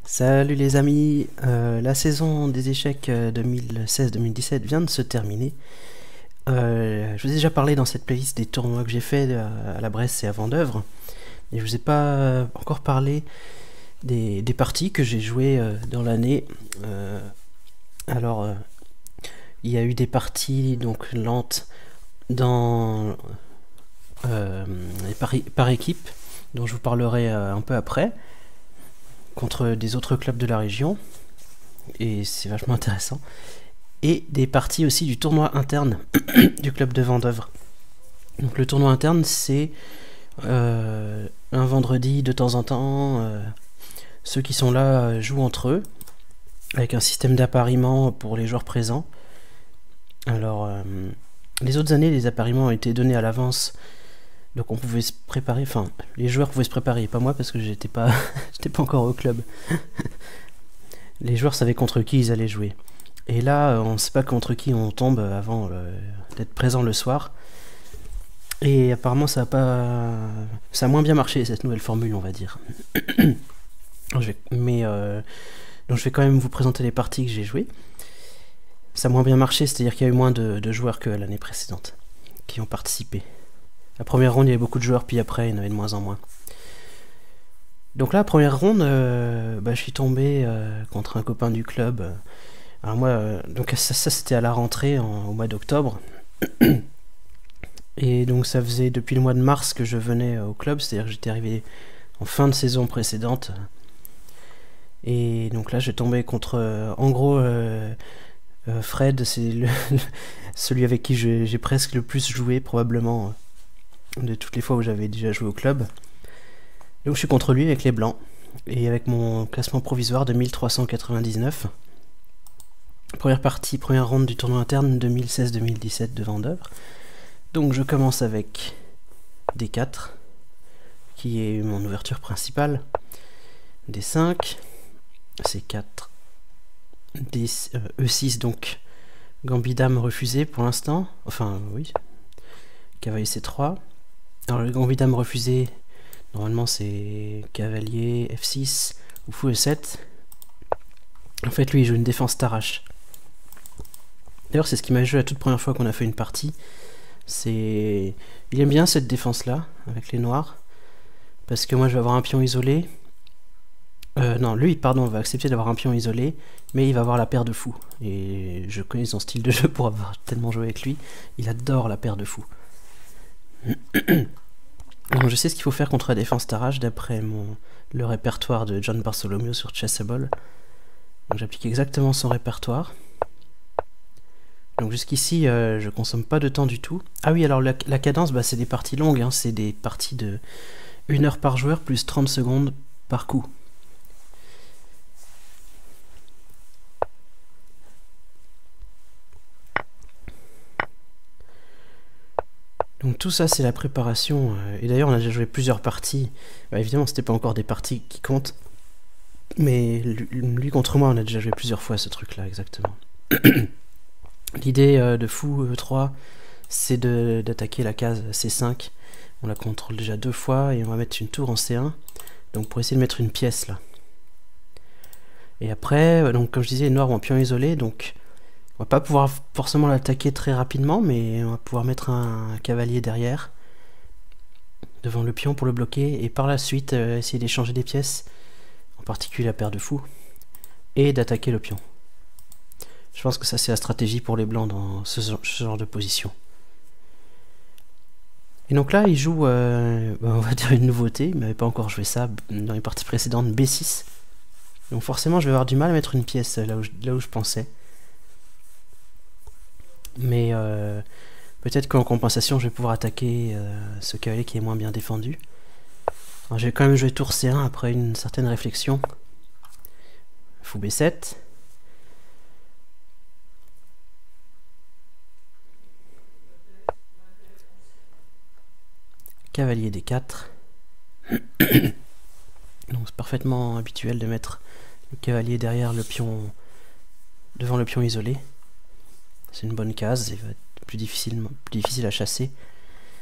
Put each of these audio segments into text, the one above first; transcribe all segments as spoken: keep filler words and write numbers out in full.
Salut les amis, euh, la saison des échecs deux mille seize deux mille dix-sept vient de se terminer. Euh, je vous ai déjà parlé dans cette playlist des tournois que j'ai fait à la Bresse et à Vendeuvre. Et je vous ai pas encore parlé des, des parties que j'ai jouées euh, dans l'année. Euh, alors, euh, il y a eu des parties donc lentes dans euh, par, par équipe, dont je vous parlerai euh, un peu après, contre des autres clubs de la région, et c'est vachement intéressant, et des parties aussi du tournoi interne du club de Vendeuvre. Donc le tournoi interne, c'est euh, un vendredi de temps en temps, euh, ceux qui sont là euh, jouent entre eux, avec un système d'appariement pour les joueurs présents. Alors, euh, les autres années, les appariements ont été donnés à l'avance, donc on pouvait se préparer, enfin, les joueurs pouvaient se préparer, pas moi parce que j'étais pas, j'étais pas encore au club. Les joueurs savaient contre qui ils allaient jouer. Et là, on ne sait pas contre qui on tombe avant euh, d'être présent le soir. Et apparemment, ça a pas, ça a moins bien marché cette nouvelle formule, on va dire. je vais... Mais euh... donc je vais quand même vous présenter les parties que j'ai jouées. Ça a moins bien marché, c'est-à-dire qu'il y a eu moins de, de joueurs que l'année précédente qui ont participé. La première ronde, il y avait beaucoup de joueurs, puis après, il y en avait de moins en moins. Donc là, la première ronde, euh, bah, je suis tombé euh, contre un copain du club. Alors moi, euh, donc ça, ça c'était à la rentrée en, au mois d'octobre. Et donc ça faisait depuis le mois de mars que je venais au club, c'est-à-dire que j'étais arrivé en fin de saison précédente. Et donc là, j'ai tombé contre, euh, en gros, euh, euh, Fred, c'est celui avec qui j'ai presque le plus joué, probablement, de toutes les fois où j'avais déjà joué au club. Donc je suis contre lui avec les blancs, et avec mon classement provisoire de mille trois cent quatre-vingt-dix-neuf. Première partie, première ronde du tournoi interne deux mille seize deux mille dix-sept de Vendeuvre. Donc je commence avec D quatre, qui est mon ouverture principale, D cinq, C quatre, D, euh, E six, donc Gambit dame refusé pour l'instant, enfin oui, cavalier C trois. Alors le Gambit dame refusé, normalement c'est cavalier F six ou fou E sept. En fait lui il joue une défense t'arrache. D'ailleurs c'est ce qui m'a joué la toute première fois qu'on a fait une partie. C'est, il aime bien cette défense là avec les noirs, parce que moi je vais avoir un pion isolé. Euh, non, lui pardon va accepter d'avoir un pion isolé, mais il va avoir la paire de fou. Et je connais son style de jeu pour avoir tellement joué avec lui. Il adore la paire de fou. Donc je sais ce qu'il faut faire contre la défense t'arrache d'après mon le répertoire de John Bartholomew sur Chessable. Donc j'applique exactement son répertoire. Donc jusqu'ici, euh, je consomme pas de temps du tout. Ah oui, alors la, la cadence, bah, c'est des parties longues, hein, c'est des parties de une heure par joueur plus trente secondes par coup. Donc tout ça, c'est la préparation. Euh, et d'ailleurs, on a déjà joué plusieurs parties. Bah, évidemment, c'était pas encore des parties qui comptent. Mais lui, lui contre moi, on a déjà joué plusieurs fois ce truc-là, exactement. L'idée euh, de fou E trois, c'est d'attaquer la case C cinq. On la contrôle déjà deux fois et on va mettre une tour en C un. Donc pour essayer de mettre une pièce là. Et après, donc comme je disais, les noirs ont un pion isolé, donc on va pas pouvoir forcément l'attaquer très rapidement, mais on va pouvoir mettre un, un cavalier derrière, devant le pion pour le bloquer, et par la suite euh, essayer d'échanger des pièces, en particulier la paire de fou, et d'attaquer le pion. Je pense que ça c'est la stratégie pour les blancs dans ce, ce genre de position. Et donc là il joue, euh, on va dire une nouveauté, il m'avait pas encore joué ça dans les parties précédentes, B six. Donc forcément je vais avoir du mal à mettre une pièce là où je, là où je pensais. Mais euh, peut-être qu'en compensation je vais pouvoir attaquer euh, ce cavalier qui est moins bien défendu. Alors, j'ai quand même joué tour C un après une certaine réflexion. Fou B sept. Cavalier D quatre. Donc c'est parfaitement habituel de mettre le cavalier derrière le pion, devant le pion isolé. C'est une bonne case, il va être plus difficile, plus difficile à chasser.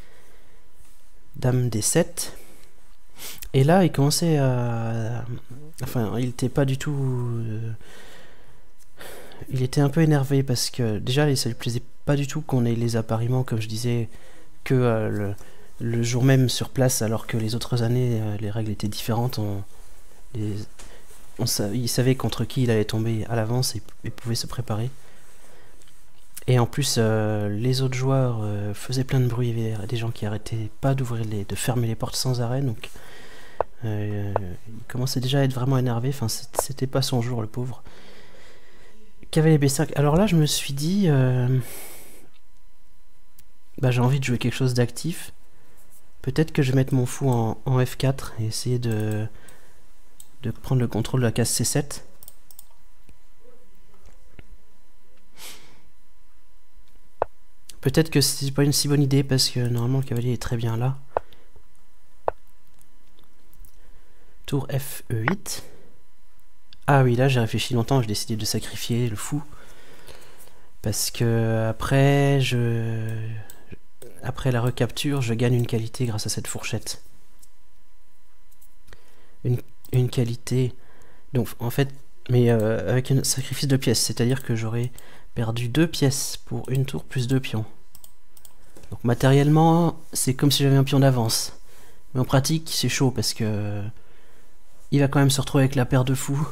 Dame D sept. Et là, il commençait à, Enfin, il était pas du tout... Euh, il était un peu énervé parce que déjà, ça lui plaisait pas du tout qu'on ait les appariements, comme je disais, que euh, le, le jour même sur place, alors que les autres années, euh, les règles étaient différentes. On, les, on sa, il savait contre qui il allait tomber à l'avance et, et pouvait se préparer. Et en plus, euh, les autres joueurs euh, faisaient plein de bruit. Il y avait des gens qui arrêtaient pas d'ouvrir les, de fermer les portes sans arrêt. Donc, euh, il commençait déjà à être vraiment énervé. Enfin, c'était pas son jour, le pauvre. Cavalier B cinq. Alors là, je me suis dit, euh, bah, j'ai envie de jouer quelque chose d'actif. Peut-être que je vais mettre mon fou en, en F quatre et essayer de, de prendre le contrôle de la case C sept. Peut-être que c'est pas une si bonne idée parce que normalement le cavalier est très bien là. Tour F E huit. Ah oui, là j'ai réfléchi longtemps, j'ai décidé de sacrifier le fou. Parce que après, je... après la recapture, je gagne une qualité grâce à cette fourchette. Une, une qualité... Donc en fait, mais euh, avec un sacrifice de pièces, c'est-à-dire que j'aurais perdu deux pièces pour une tour plus deux pions. Donc matériellement, c'est comme si j'avais un pion d'avance. Mais en pratique, c'est chaud parce que il va quand même se retrouver avec la paire de fous.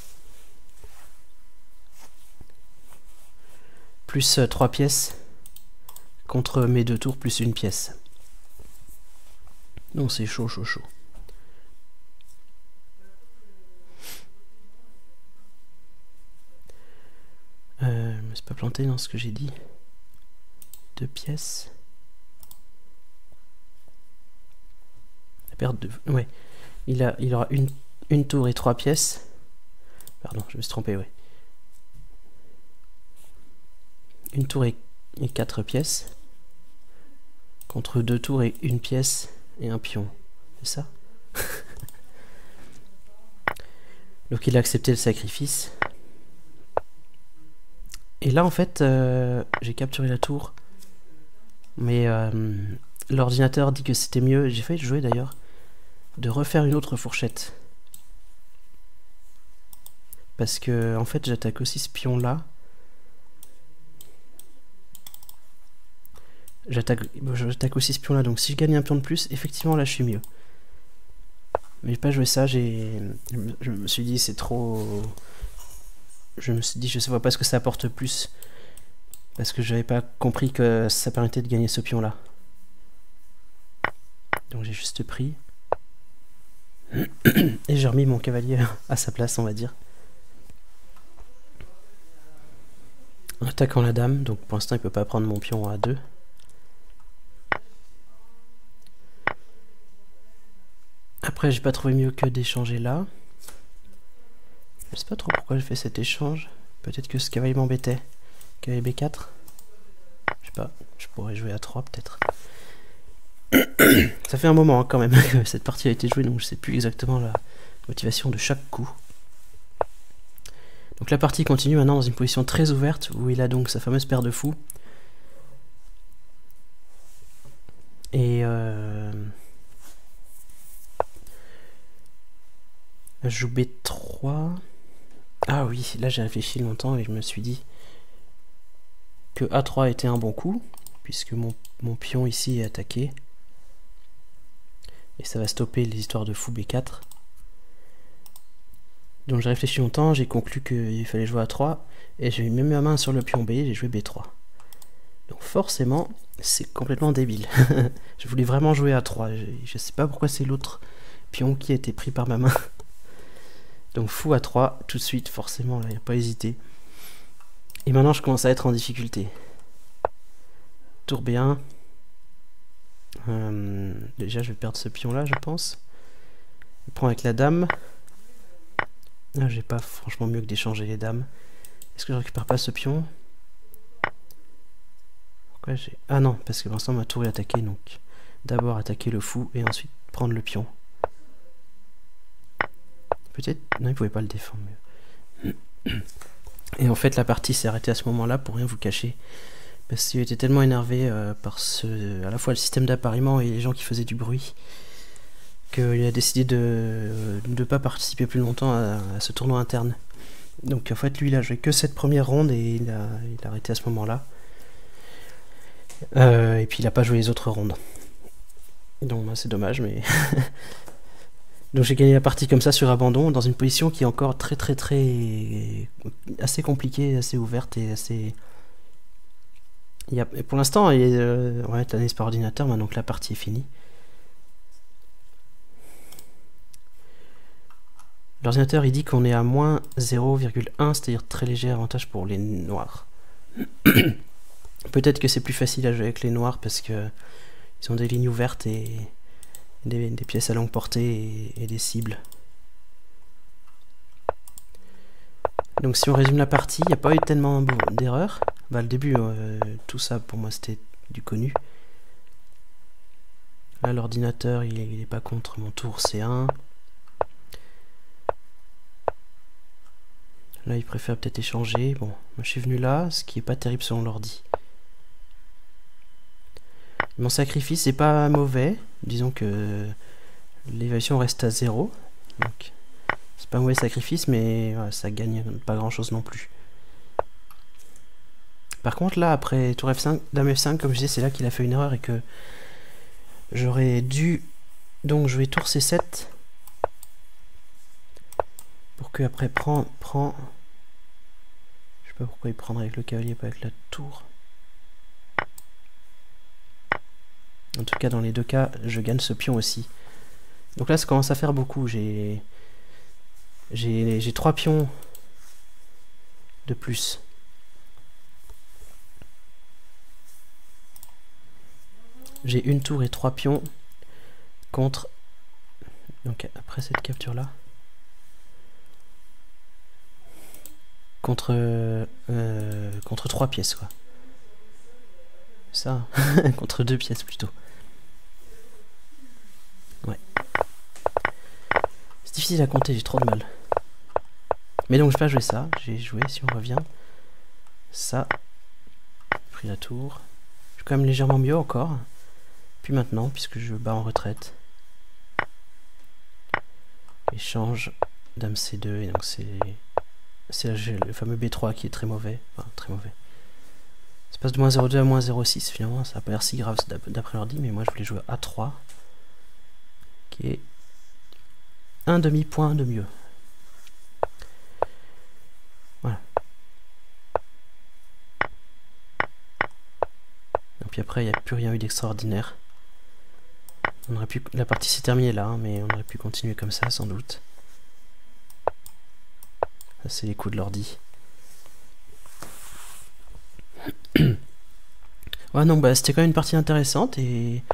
Plus euh, trois pièces contre mes deux tours plus une pièce. Donc c'est chaud, chaud, chaud. Euh, je me suis pas planté dans ce que j'ai dit. Deux pièces. La perte de... Ouais. Il, a, il aura une, une tour et trois pièces. Pardon, je me suis trompé, ouais. Une tour et, et quatre pièces. Contre deux tours et une pièce et un pion. C'est ça? Donc il a accepté le sacrifice. Et là en fait, euh, j'ai capturé la tour. Mais euh, l'ordinateur dit que c'était mieux, j'ai failli jouer d'ailleurs, de refaire une autre fourchette. Parce que en fait j'attaque aussi ce pion là. J'attaque aussi ce pion là, donc si je gagne un pion de plus, effectivement là je suis mieux. Mais j'ai pas joué ça, j'ai, je me suis dit c'est trop... Je me suis dit je sais pas ce que ça apporte plus. Parce que j'avais pas compris que ça permettait de gagner ce pion là. Donc j'ai juste pris. Et j'ai remis mon cavalier à sa place, on va dire. En attaquant la dame, donc pour l'instant il peut pas prendre mon pion à deux. Après j'ai pas trouvé mieux que d'échanger là. Je sais pas trop pourquoi j'ai fait cet échange. Peut-être que ce cavalier m'embêtait. Cavalier B quatre. Je sais pas, je pourrais jouer à trois peut-être. Ça fait un moment hein, quand même que cette partie a été jouée, donc je sais plus exactement la motivation de chaque coup. Donc la partie continue maintenant dans une position très ouverte où il a donc sa fameuse paire de fous. Et euh... je joue B trois. Ah oui, là j'ai réfléchi longtemps et je me suis dit que A trois était un bon coup, puisque mon, mon pion ici est attaqué. Et ça va stopper les histoires de fou B quatre. Donc j'ai réfléchi longtemps, j'ai conclu qu'il fallait jouer A trois, et j'ai mis ma main sur le pion B, j'ai joué B trois. Donc forcément, c'est complètement débile. Je voulais vraiment jouer A trois, je, je sais pas pourquoi c'est l'autre pion qui a été pris par ma main. Donc fou A trois, tout de suite, forcément, là, il n'y a pas hésité. Et maintenant, je commence à être en difficulté. Tour B un. Euh, déjà, je vais perdre ce pion-là, je pense. Je prends avec la dame. Ah, j'ai pas franchement mieux que d'échanger les dames. Est-ce que je récupère pas ce pion? Pourquoi j'ai... Ah non, parce que pour l'instant, ma tour est attaquée, donc d'abord attaquer le fou et ensuite prendre le pion. Peut-être... Non, il pouvait pas le défendre. Mais... Et en fait, la partie s'est arrêtée à ce moment-là, pour rien vous cacher. Parce qu'il était tellement énervé euh, par ce... à la fois le système d'appariement et les gens qui faisaient du bruit. qu'il a décidé de ne pas participer plus longtemps à, à ce tournoi interne. Donc en fait lui il a joué que cette première ronde et il a, il a arrêté à ce moment-là. Euh, et puis il n'a pas joué les autres rondes. Donc bah, c'est dommage, mais... Donc j'ai gagné la partie comme ça sur abandon, dans une position qui est encore très très très... assez compliquée, assez ouverte et assez... Il y a... Pour l'instant, il y a... euh... ouais, t'analyse par ordinateur, maintenant que la partie est finie. L'ordinateur il dit qu'on est à moins zéro virgule un, c'est-à-dire très léger avantage pour les noirs. Peut-être que c'est plus facile à jouer avec les noirs parce que ils ont des lignes ouvertes et des, des pièces à longue portée et, et des cibles. Donc si on résume la partie, il n'y a pas eu tellement d'erreurs. Bah, le début, euh, tout ça pour moi c'était du connu. Là l'ordinateur il n'est pas contre mon tour C un. Là, il préfère peut-être échanger. Bon, moi je suis venu là, ce qui est pas terrible selon l'ordi. Mon sacrifice est pas mauvais. Disons que l'évaluation reste à zéro. Donc, c'est pas un mauvais sacrifice, mais voilà, ça gagne pas grand-chose non plus. Par contre, là, après tour F cinq, dame F cinq, comme je disais, c'est là qu'il a fait une erreur et que j'aurais dû donc jouer tour C sept. Pour que après prend, prend... Je sais pas pourquoi il prendrait avec le cavalier, pas avec la tour. En tout cas, dans les deux cas, je gagne ce pion aussi. Donc là, ça commence à faire beaucoup. J'ai j'ai trois pions de plus. J'ai une tour et trois pions contre... Donc après cette capture-là. Contre euh, contre trois pièces quoi. Ça, contre deux pièces plutôt. Ouais. C'est difficile à compter, j'ai trop de mal. Mais donc je vais pas jouer ça, j'ai joué si on revient. Ça. J'ai pris la tour. Je suis quand même légèrement mieux encore. Puis maintenant, puisque je bats en retraite. Échange, dame C deux, et donc c'est. C'est le fameux B trois qui est très mauvais. Enfin, très mauvais. Ça passe de moins zéro virgule deux à moins zéro virgule six. Finalement, ça n'a pas l'air si grave d'après l'ordi, mais moi je voulais jouer A trois. Qui est un demi-point de mieux. Voilà. Et puis après, il n'y a plus rien eu d'extraordinaire. On aurait pu... La partie s'est terminée là, hein, mais on aurait pu continuer comme ça sans doute. Ça, c'est les coups de l'ordi. Ouais, non, bah c'était quand même une partie intéressante et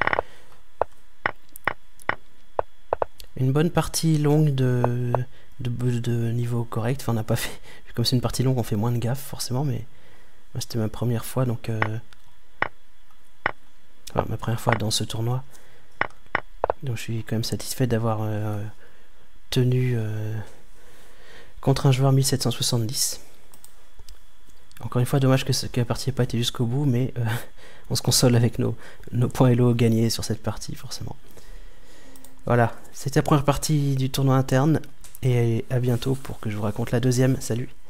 une bonne partie longue de, de, de niveau correct. Enfin, on n'a pas fait, comme c'est une partie longue, on fait moins de gaffe forcément, mais moi c'était ma première fois, donc euh, voilà, ma première fois dans ce tournoi. Donc je suis quand même satisfait d'avoir euh, tenu euh, contre un joueur mille sept cent soixante-dix. Encore une fois, dommage que, que la partie n'ait pas été jusqu'au bout, mais euh, on se console avec nos, nos points Elo gagnés sur cette partie, forcément. Voilà, c'était la première partie du tournoi interne, et à bientôt pour que je vous raconte la deuxième. Salut!